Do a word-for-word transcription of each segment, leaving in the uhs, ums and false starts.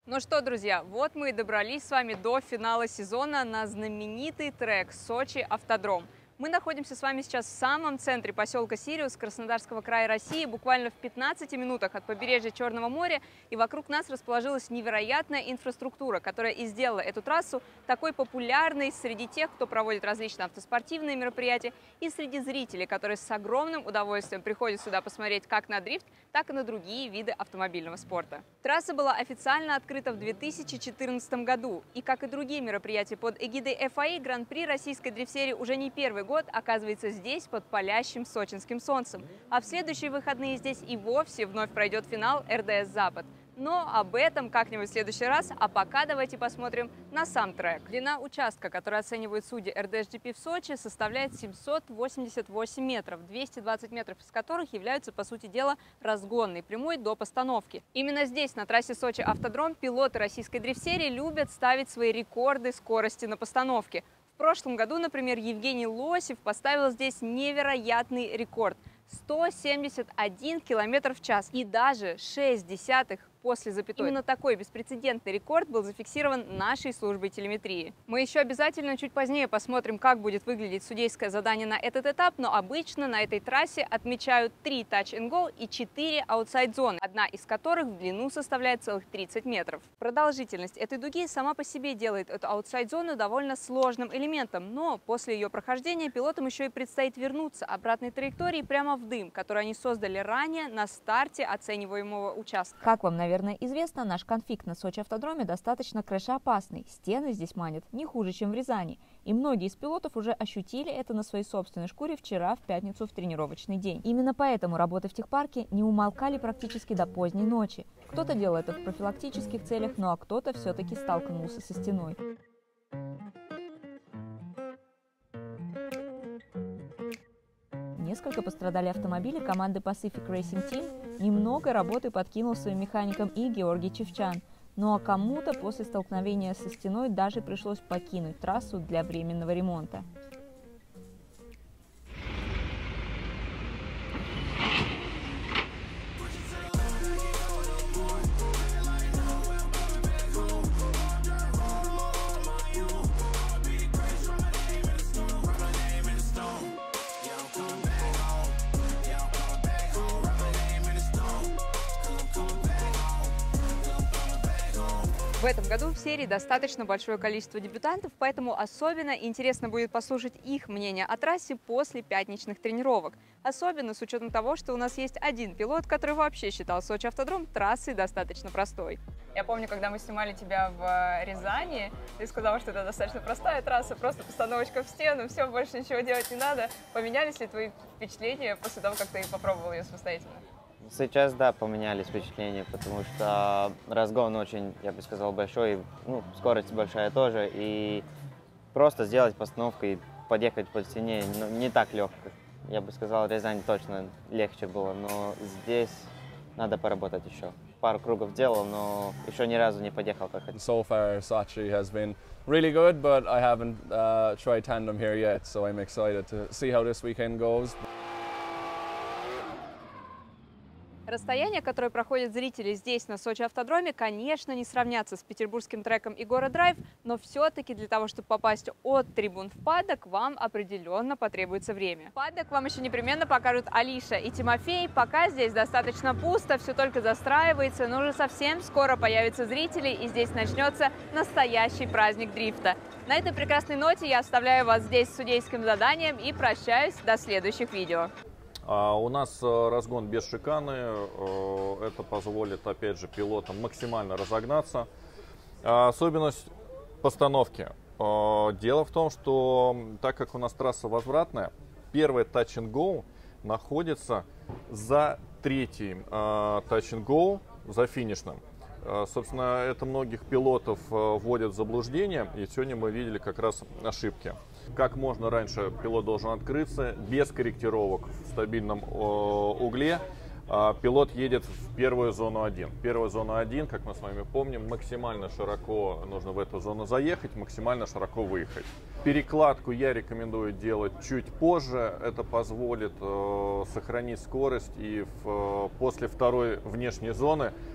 Ну что, друзья, вот мы и добрались с вами до финала сезона на знаменитый трек Сочи Автодром. Мы находимся с вами сейчас в самом центре поселка Сириус Краснодарского края России, буквально в пятнадцати минутах от побережья Черного моря, и вокруг нас расположилась невероятная инфраструктура, которая и сделала эту трассу такой популярной среди тех, кто проводит различные автоспортивные мероприятия, и среди зрителей, которые с огромным удовольствием приходят сюда посмотреть как на дрифт, так и на другие виды автомобильного спорта. Трасса была официально открыта в две тысячи четырнадцатом году, и, как и другие мероприятия под эгидой эф ай эй, Гран-при российской дрифт-серии уже не первый год оказывается здесь под палящим сочинским солнцем. А в следующие выходные здесь и вовсе вновь пройдет финал эр дэ эс «Запад». Но об этом как-нибудь в следующий раз, а пока давайте посмотрим на сам трек. Длина участка, который оценивают судьи эр дэ эс джи пи в Сочи, составляет семьсот восемьдесят восемь метров, двести двадцать метров из которых являются, по сути дела, разгонной прямой до постановки. Именно здесь, на трассе Сочи Автодром, пилоты российской дрифт-серии любят ставить свои рекорды скорости на постановке. В прошлом году, например, Евгений Лосев поставил здесь невероятный рекорд – сто семьдесят один километр в час и даже шесть десятых после запятой. Именно такой беспрецедентный рекорд был зафиксирован нашей службой телеметрии. Мы еще обязательно чуть позднее посмотрим, как будет выглядеть судейское задание на этот этап, но обычно на этой трассе отмечают три touch and go и четыре аутсайд-зоны, одна из которых в длину составляет целых тридцать метров. Продолжительность этой дуги сама по себе делает эту аутсайд-зону довольно сложным элементом, но после ее прохождения пилотам еще и предстоит вернуться обратной траектории прямо в дым, который они создали ранее на старте оцениваемого участка. Как вам, наверное, известно, наш конфиг на Сочи Автодроме достаточно крэшеопасный. Стены здесь манят не хуже, чем в Рязани. И многие из пилотов уже ощутили это на своей собственной шкуре вчера, в пятницу, в тренировочный день. Именно поэтому работы в техпарке не умолкали практически до поздней ночи. Кто-то делал это в профилактических целях, ну а кто-то все-таки столкнулся со стеной. Несколько пострадали автомобили команды Pacific Racing Team. Немного работы подкинул своим механикам и Георгий Чевчан. Ну а кому-то после столкновения со стеной даже пришлось покинуть трассу для временного ремонта. В этом году в серии достаточно большое количество дебютантов, поэтому особенно интересно будет послушать их мнение о трассе после пятничных тренировок. Особенно с учетом того, что у нас есть один пилот, который вообще считал Сочи Автодром трассой достаточно простой. Я помню, когда мы снимали тебя в Рязани, ты сказала, что это достаточно простая трасса, просто постановочка в стену, все, больше ничего делать не надо. Поменялись ли твои впечатления после того, как ты попробовал ее самостоятельно? Сейчас, да, поменялись впечатления, потому что разгон очень, я бы сказал, большой, ну, скорость большая тоже, и просто сделать постановку и подъехать по стене, ну, не так легко. Я бы сказал, Рязань точно легче было, но здесь надо поработать еще. Пару кругов делал, но еще ни разу не подъехал как хотел. So far, Sochi has been really good, but I haven't uh, tried tandem here yet, so I'm excited to see how this weekend goes. Расстояние, которое проходят зрители здесь, на Сочи Автодроме, конечно, не сравнятся с петербургским треком Игора Драйв, но все-таки для того, чтобы попасть от трибун в паддок, вам определенно потребуется время. Паддок вам еще непременно покажут Алиша и Тимофей. Пока здесь достаточно пусто, все только застраивается, но уже совсем скоро появятся зрители, и здесь начнется настоящий праздник дрифта. На этой прекрасной ноте я оставляю вас здесь с судейским заданием и прощаюсь до следующих видео. У нас разгон без шиканы, это позволит, опять же, пилотам максимально разогнаться. Особенность постановки. Дело в том, что так как у нас трасса возвратная, первый touch and go находится за третьим touch and go, за финишным. Собственно, это многих пилотов вводит в заблуждение, и сегодня мы видели как раз ошибки. Как можно раньше пилот должен открыться, без корректировок в стабильном угле. Пилот едет в первую зону один. Первая зона один, как мы с вами помним, максимально широко нужно в эту зону заехать, максимально широко выехать. Перекладку я рекомендую делать чуть позже. Это позволит э, сохранить скорость и в, после второй внешней зоны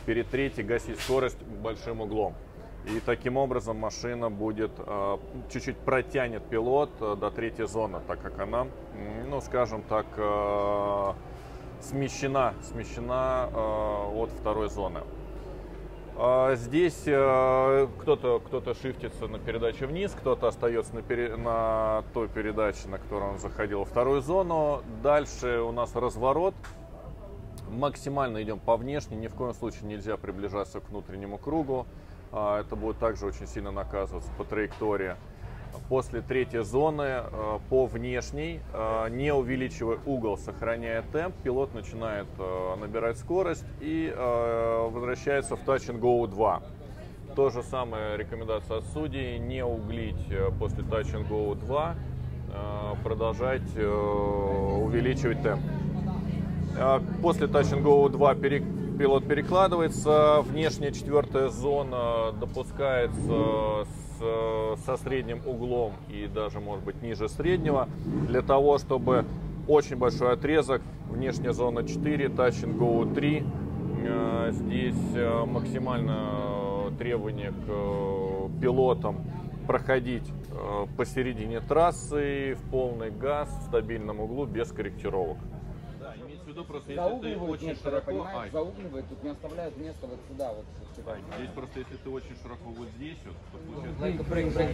перед третьей гасить скорость большим углом. И таким образом машина будет чуть-чуть э, протянет пилот э, до третьей зоны, так как она, ну скажем так, э, смещена, смещена э, от второй зоны. Э, здесь э, кто-то кто-то шифтится на передаче вниз, кто-то остается на, пере, на той передаче, на которой он заходил во вторую зону. Дальше у нас разворот. Максимально идем по внешней, ни в коем случае нельзя приближаться к внутреннему кругу. Это будет также очень сильно наказываться по траектории. После третьей зоны по внешней, не увеличивая угол, сохраняя темп, пилот начинает набирать скорость и возвращается в Touch and Go два. То же самое рекомендация от судей: не углить после Touch and Go два, продолжать увеличивать темп. После Touch and Go два пилот перекладывается, внешняя четвертая зона допускается с, со средним углом и даже, может быть, ниже среднего, для того, чтобы очень большой отрезок, внешняя зона четыре, Touch and Go три, здесь максимально требование к пилотам проходить посередине трассы в полный газ, в стабильном углу, без корректировок. Просто если ты очень широко, ай. Заугливает, тут не оставляют места вот сюда вот. Да, здесь просто если ты очень широко вот здесь вот, то получается...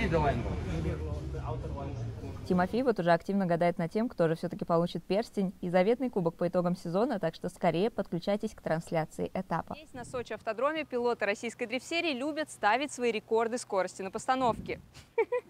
Тимофей вот уже активно гадает над тем, кто же все-таки получит перстень и заветный кубок по итогам сезона, так что скорее подключайтесь к трансляции этапа. Здесь на Сочи автодроме пилоты российской дрифт-серии любят ставить свои рекорды скорости на постановке.